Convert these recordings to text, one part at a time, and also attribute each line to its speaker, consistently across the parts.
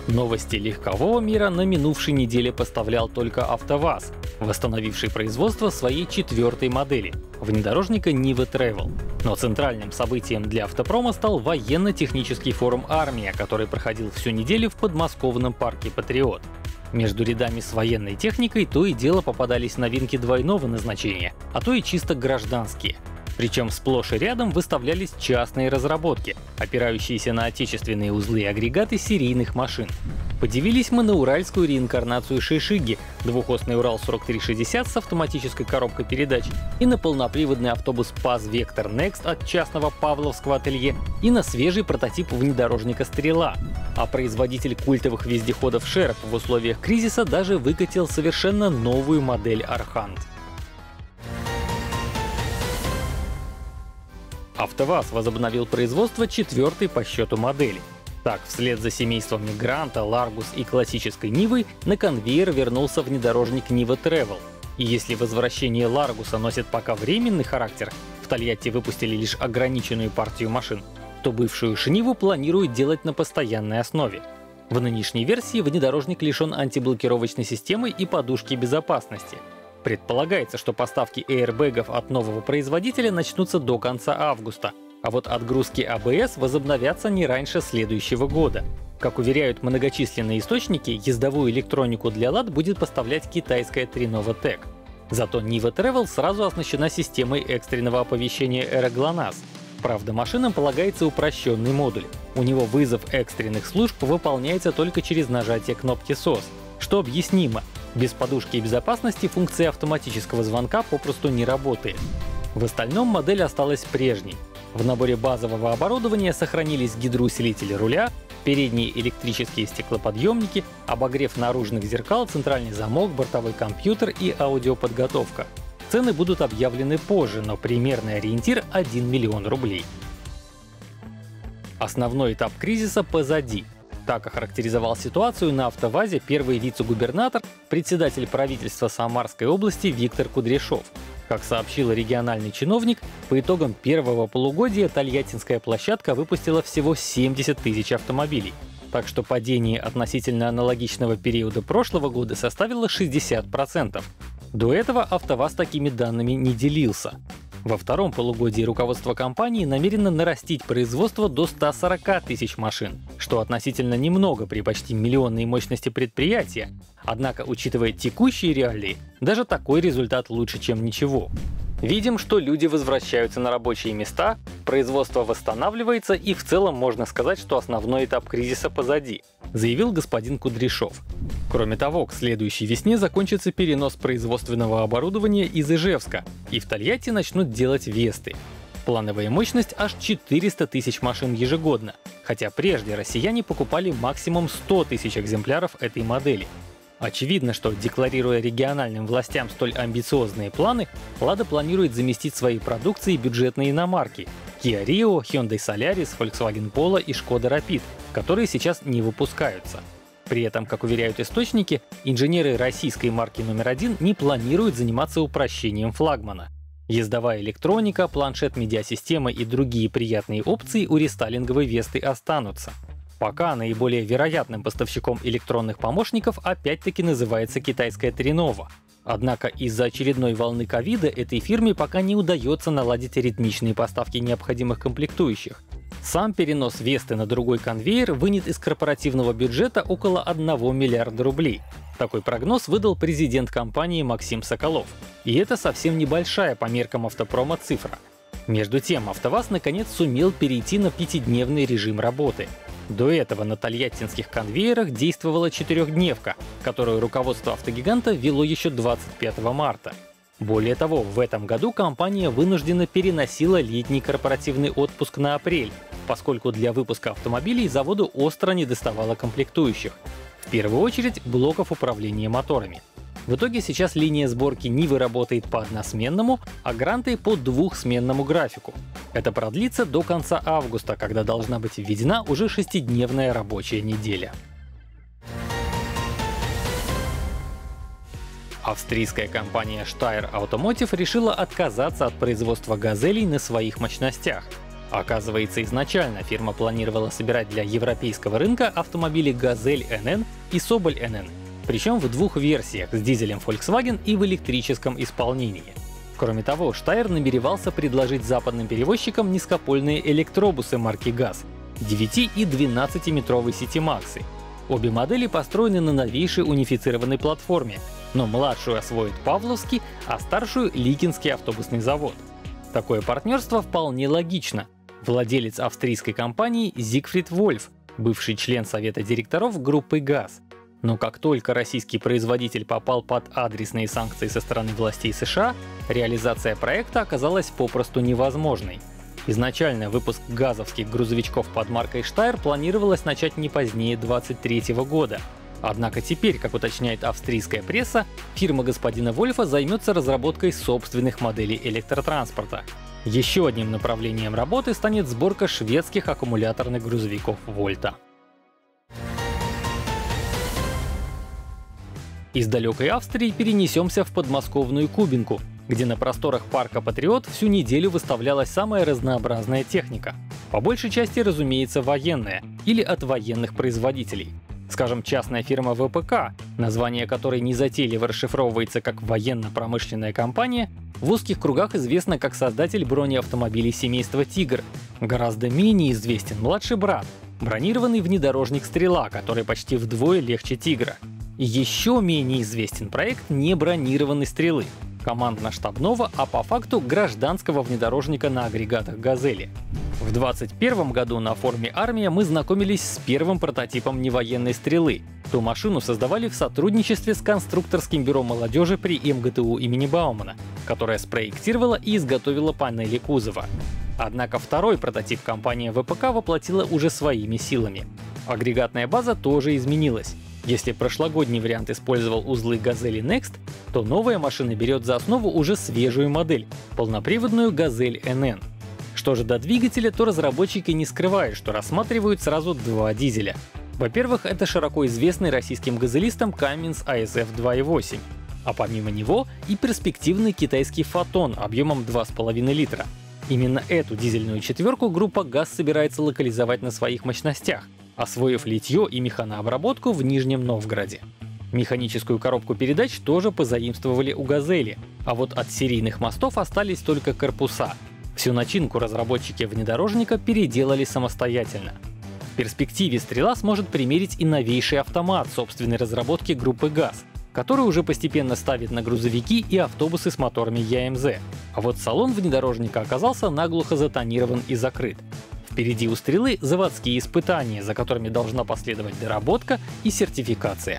Speaker 1: Новости легкового мира на минувшей неделе поставлял только АвтоВАЗ, восстановивший производство своей четвертой модели — внедорожника Niva Travel. Но центральным событием для автопрома стал военно-технический форум «Армия», который проходил всю неделю в подмосковном парке «Патриот». Между рядами с военной техникой то и дело попадались новинки двойного назначения, а то и чисто гражданские. Причем сплошь и рядом выставлялись частные разработки, опирающиеся на отечественные узлы и агрегаты серийных машин. Подивились мы на уральскую реинкарнацию Шишиги, двухосный Урал 4360 с автоматической коробкой передач, и на полноприводный автобус ПАЗ Vector Next от частного Павловского ателье, и на свежий прототип внедорожника Стрела. А производитель культовых вездеходов Шерп в условиях кризиса даже выкатил совершенно новую модель Архант. АвтоВАЗ возобновил производство четвертой по счету модели. Так, вслед за семействами Гранта, Ларгус и классической Нивой на конвейер вернулся внедорожник Niva Travel. И если возвращение Ларгуса носит пока временный характер, в Тольятти выпустили лишь ограниченную партию машин, то бывшую Шниву планируют делать на постоянной основе. В нынешней версии внедорожник лишен антиблокировочной системы и подушки безопасности. Предполагается, что поставки эйрбэгов от нового производителя начнутся до конца августа, а вот отгрузки АБС возобновятся не раньше следующего года. Как уверяют многочисленные источники, ездовую электронику для ЛАД будет поставлять китайская Trinova Tech. Зато Niva Travel сразу оснащена системой экстренного оповещения AeroGLONASS. Правда, машинам полагается упрощенный модуль. У него вызов экстренных служб выполняется только через нажатие кнопки SOS, что объяснимо. Без подушки безопасности функция автоматического звонка попросту не работает. В остальном модель осталась прежней. В наборе базового оборудования сохранились гидроусилители руля, передние электрические стеклоподъемники, обогрев наружных зеркал, центральный замок, бортовой компьютер и аудиоподготовка. Цены будут объявлены позже, но примерный ориентир — 1 миллион рублей. Основной этап кризиса позади. Так охарактеризовал ситуацию на АвтоВАЗе первый вице-губернатор, председатель правительства Самарской области Виктор Кудряшов. Как сообщил региональный чиновник, по итогам первого полугодия тольяттинская площадка выпустила всего 70 тысяч автомобилей. Так что падение относительно аналогичного периода прошлого года составило 60%. До этого АвтоВАЗ такими данными не делился. Во втором полугодии руководство компании намерено нарастить производство до 140 тысяч машин, что относительно немного при почти миллионной мощности предприятия. Однако, учитывая текущие реалии, даже такой результат лучше, чем ничего. Видим, что люди возвращаются на рабочие места, производство восстанавливается и в целом можно сказать, что основной этап кризиса позади, заявил господин Кудряшов. Кроме того, к следующей весне закончится перенос производственного оборудования из Ижевска, и в Тольятти начнут делать Весты. Плановая мощность аж 400 тысяч машин ежегодно, хотя прежде россияне покупали максимум 100 тысяч экземпляров этой модели. Очевидно, что, декларируя региональным властям столь амбициозные планы, Лада планирует заместить своей продукцией бюджетные иномарки Kia Rio, Hyundai Solaris, Volkswagen Polo и Skoda Rapid, которые сейчас не выпускаются. При этом, как уверяют источники, инженеры российской марки номер 1 не планируют заниматься упрощением флагмана. Ездовая электроника, планшет-медиасистема и другие приятные опции у рестайлинговой Весты останутся. Пока наиболее вероятным поставщиком электронных помощников опять-таки называется китайская Trinova. Однако из-за очередной волны ковида этой фирме пока не удается наладить ритмичные поставки необходимых комплектующих. Сам перенос Весты на другой конвейер вынет из корпоративного бюджета около 1 миллиарда рублей. Такой прогноз выдал президент компании Максим Соколов. И это совсем небольшая по меркам автопрома цифра. Между тем, АвтоВАЗ наконец сумел перейти на 5-дневный режим работы. До этого на тольяттинских конвейерах действовала 4-дневка, которую руководство автогиганта вело еще 25 марта. Более того, в этом году компания вынуждена переносила летний корпоративный отпуск на апрель, поскольку для выпуска автомобилей заводу остро недоставало комплектующих. В первую очередь блоков управления моторами. В итоге сейчас линия сборки Нивы работает по односменному, а Гранты по двухсменному графику. Это продлится до конца августа, когда должна быть введена уже 6-дневная рабочая неделя. Австрийская компания Steyr Automotive решила отказаться от производства «Газелей» на своих мощностях. Оказывается, изначально фирма планировала собирать для европейского рынка автомобили «Газель NN» и «Соболь NN», причем в двух версиях с дизелем Volkswagen и в электрическом исполнении. Кроме того, Steyr намеревался предложить западным перевозчикам низкопольные электробусы марки ГАЗ 9 и 12-метровой City-Max. Обе модели построены на новейшей унифицированной платформе, но младшую освоит Павловский, а старшую — Ликинский автобусный завод. Такое партнерство вполне логично. Владелец австрийской компании Зигфрид Вольф, бывший член совета директоров группы ГАЗ. Но как только российский производитель попал под адресные санкции со стороны властей США, реализация проекта оказалась попросту невозможной. Изначально выпуск газовских грузовичков под маркой Steyr планировалось начать не позднее 2023 года. Однако теперь, как уточняет австрийская пресса, фирма господина Вольфа займется разработкой собственных моделей электротранспорта. Еще одним направлением работы станет сборка шведских аккумуляторных грузовиков Volta. Из далекой Австрии перенесемся в подмосковную Кубинку, где на просторах парка «Патриот» всю неделю выставлялась самая разнообразная техника. По большей части, разумеется, военная или от военных производителей. Скажем, частная фирма ВПК, название которой незатейливо расшифровывается как «военно-промышленная компания», в узких кругах известна как создатель бронеавтомобилей семейства «Тигр». Гораздо менее известен младший брат — бронированный внедорожник «Стрела», который почти вдвое легче «Тигра». И еще менее известен проект небронированной «Стрелы» — командно-штабного, а по факту гражданского внедорожника на агрегатах «Газели». В 2021 году на форуме «Армия» мы знакомились с первым прототипом невоенной «Стрелы». Ту машину создавали в сотрудничестве с конструкторским бюро молодежи при МГТУ имени Баумана, которое спроектировала и изготовила панели кузова. Однако второй прототип компания ВПК воплотила уже своими силами. Агрегатная база тоже изменилась. Если прошлогодний вариант использовал узлы «Газели Next», то новая машина берет за основу уже свежую модель — полноприводную «Газель NN». Что же до двигателя, то разработчики не скрывают, что рассматривают сразу два дизеля. Во-первых, это широко известный российским газелистам Cummins ASF 2.8, а помимо него и перспективный китайский «Фотон» объемом 2,5 литра. Именно эту дизельную четверку группа ГАЗ собирается локализовать на своих мощностях, освоив литье и механообработку в Нижнем Новгороде. Механическую коробку передач тоже позаимствовали у «Газели», а вот от серийных мостов остались только корпуса. Всю начинку разработчики внедорожника переделали самостоятельно. В перспективе «Стрела» сможет примерить и новейший автомат собственной разработки группы ГАЗ, который уже постепенно ставит на грузовики и автобусы с моторами ЯМЗ. А вот салон внедорожника оказался наглухо затонирован и закрыт. Впереди у «Стрелы» заводские испытания, за которыми должна последовать доработка и сертификация.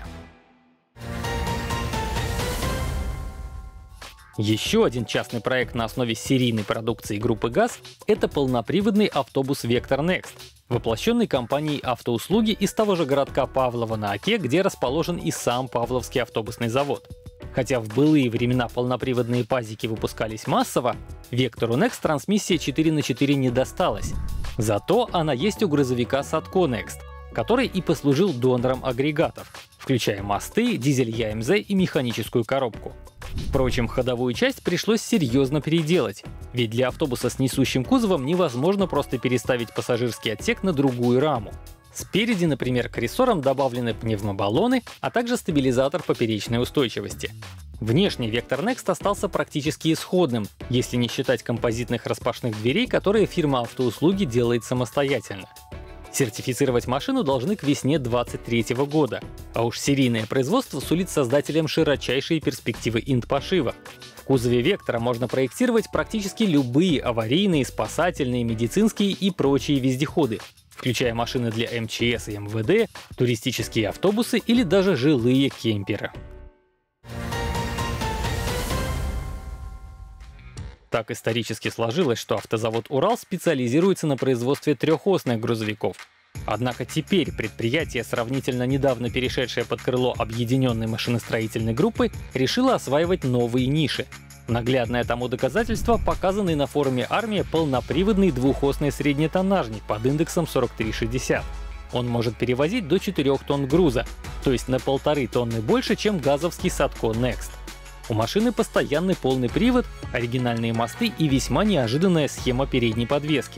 Speaker 1: Еще один частный проект на основе серийной продукции группы ГАЗ — это полноприводный автобус Vector Next, воплощенный компанией «Автоуслуги» из того же городка Павлово на Оке, где расположен и сам Павловский автобусный завод. Хотя в былые времена полноприводные пазики выпускались массово, Vector Next трансмиссия 4х4 не досталась. Зато она есть у грузовика Sadco Next, который и послужил донором агрегатов, включая мосты, дизель ЯМЗ и механическую коробку. Впрочем, ходовую часть пришлось серьезно переделать, ведь для автобуса с несущим кузовом невозможно просто переставить пассажирский отсек на другую раму. Спереди, например, к рессорам добавлены пневмобаллоны, а также стабилизатор поперечной устойчивости. Внешне Vector Next остался практически исходным, если не считать композитных распашных дверей, которые фирма «Автоуслуги» делает самостоятельно. Сертифицировать машину должны к весне 2023 года, а уж серийное производство сулит создателям широчайшие перспективы инт-пошива. В кузове Вектора можно проектировать практически любые аварийные, спасательные, медицинские и прочие вездеходы, включая машины для МЧС и МВД, туристические автобусы или даже жилые кемперы. Так исторически сложилось, что автозавод «Урал» специализируется на производстве трехосных грузовиков. Однако теперь предприятие, сравнительно недавно перешедшее под крыло объединенной машиностроительной группы, решило осваивать новые ниши. Наглядное тому доказательство — показанный на форуме «Армия» полноприводный двухосный среднетоннажник под индексом 4360. Он может перевозить до 4 тонн груза, то есть на 1,5 тонны больше, чем газовский Sadco Next. У машины постоянный полный привод, оригинальные мосты и весьма неожиданная схема передней подвески.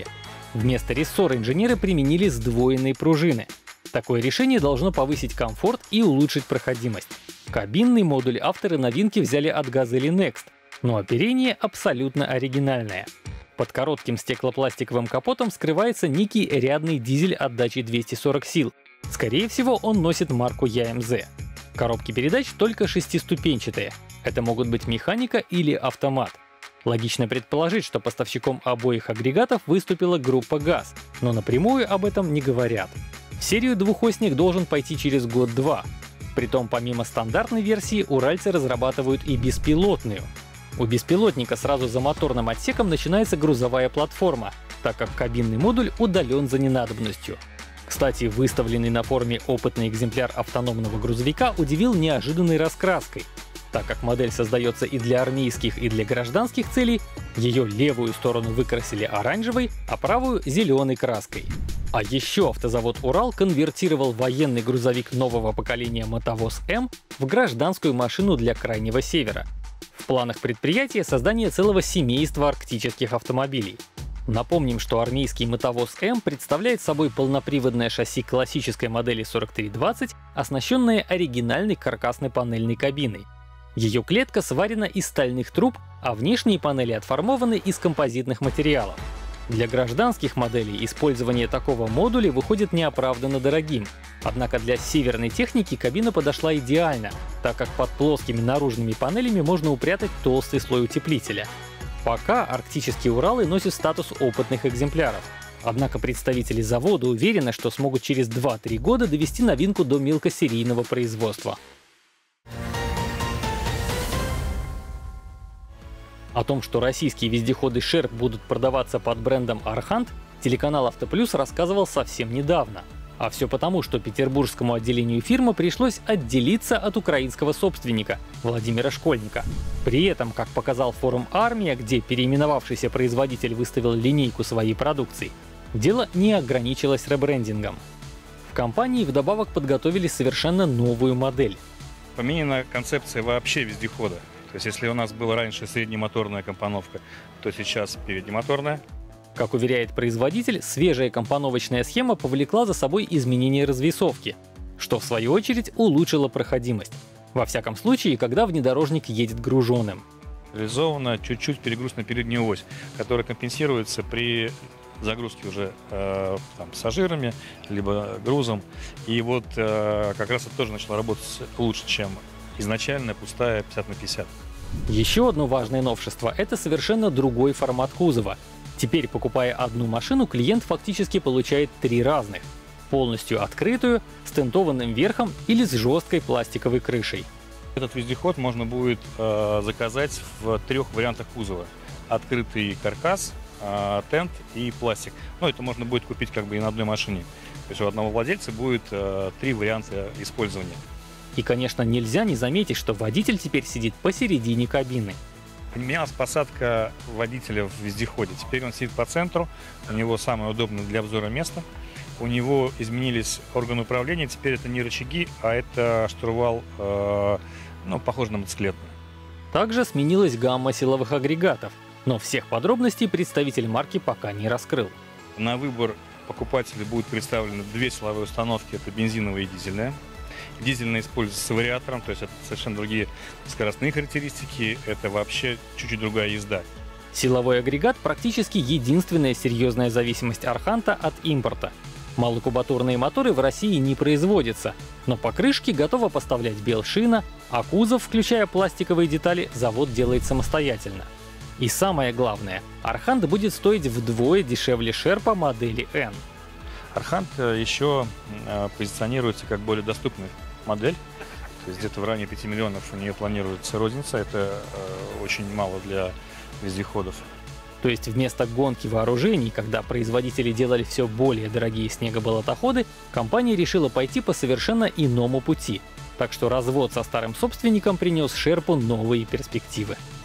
Speaker 1: Вместо рессора инженеры применили сдвоенные пружины. Такое решение должно повысить комфорт и улучшить проходимость. Кабинный модуль авторы новинки взяли от Gazelle Next, но оперение абсолютно оригинальное. Под коротким стеклопластиковым капотом скрывается некий рядный дизель отдачей 240 сил. Скорее всего, он носит марку EMZ. Коробки передач только шестиступенчатые. Это могут быть механика или автомат. Логично предположить, что поставщиком обоих агрегатов выступила группа ГАЗ, но напрямую об этом не говорят. В серию двухосник должен пойти через год-два. Притом, помимо стандартной версии, уральцы разрабатывают и беспилотную. У беспилотника сразу за моторным отсеком начинается грузовая платформа, так как кабинный модуль удален за ненадобностью. Кстати, выставленный на форуме опытный экземпляр автономного грузовика удивил неожиданной раскраской. Так как модель создается и для армейских, и для гражданских целей, ее левую сторону выкрасили оранжевой, а правую — зеленой краской. А еще автозавод «Урал» конвертировал военный грузовик нового поколения «Мотовоз М» в гражданскую машину для Крайнего Севера. В планах предприятия создание целого семейства арктических автомобилей. Напомним, что армейский «Мотовоз М» представляет собой полноприводное шасси классической модели 4320, оснащенное оригинальной каркасной панельной кабиной. Ее клетка сварена из стальных труб, а внешние панели отформованы из композитных материалов. Для гражданских моделей использование такого модуля выходит неоправданно дорогим. Однако для северной техники кабина подошла идеально, так как под плоскими наружными панелями можно упрятать толстый слой утеплителя. Пока арктические Уралы носят статус опытных экземпляров. Однако представители завода уверены, что смогут через 2-3 года довести новинку до мелкосерийного производства. О том, что российские вездеходы Sherp будут продаваться под брендом Архант, телеканал Автоплюс рассказывал совсем недавно. А все потому, что петербургскому отделению фирмы пришлось отделиться от украинского собственника Владимира Школьника. При этом, как показал форум «Армия», где переименовавшийся производитель выставил линейку своей продукции, дело не ограничилось ребрендингом. В компании вдобавок подготовили совершенно новую модель.
Speaker 2: Поменяна концепция вообще вездехода. То есть если у нас была раньше среднемоторная компоновка, то сейчас переднемоторная.
Speaker 1: Как уверяет производитель, свежая компоновочная схема повлекла за собой изменение развесовки, что в свою очередь улучшило проходимость. Во всяком случае, когда внедорожник едет груженным.
Speaker 2: Реализована чуть-чуть перегруз на переднюю ось, который компенсируется при загрузке уже пассажирами, либо грузом. И вот как раз это тоже начало работать лучше, чем изначально пустая 50/50.
Speaker 1: Еще одно важное новшество — это совершенно другой формат кузова. Теперь, покупая одну машину, клиент фактически получает 3 разных: полностью открытую, с тентованным верхом или с жесткой пластиковой крышей.
Speaker 2: Этот вездеход можно будет заказать в 3 вариантах кузова: открытый каркас, тент и пластик. Но это можно будет купить как бы и на одной машине. То есть у одного владельца будет 3 варианта использования.
Speaker 1: И, конечно, нельзя не заметить, что водитель теперь сидит посередине кабины.
Speaker 2: Поменялась посадка водителя в вездеходе. Теперь он сидит по центру, у него самое удобное для обзора место. У него изменились органы управления, теперь это не рычаги, а это штурвал, похож на мотоциклетный.
Speaker 1: Также сменилась гамма силовых агрегатов, но всех подробностей представитель марки пока не раскрыл.
Speaker 2: На выбор покупателя будут представлены 2 силовые установки, это бензиновая и дизельная. Дизельная используется с вариатором, то есть это совершенно другие скоростные характеристики, это вообще чуть-чуть другая езда.
Speaker 1: Силовой агрегат — практически единственная серьезная зависимость Арханта от импорта. Малокубатурные моторы в России не производятся, но покрышки готова поставлять Белшина, а кузов, включая пластиковые детали, завод делает самостоятельно. И самое главное, Архант будет стоить вдвое дешевле Шерпа модели N.
Speaker 2: Архант еще позиционируется как более доступная модель, то есть где-то в районе 5 миллионов у нее планируется розница, это очень мало для вездеходов.
Speaker 1: То есть вместо гонки вооружений, когда производители делали все более дорогие снегоболотоходы, компания решила пойти по совершенно иному пути. Так что развод со старым собственником принес Шерпу новые перспективы.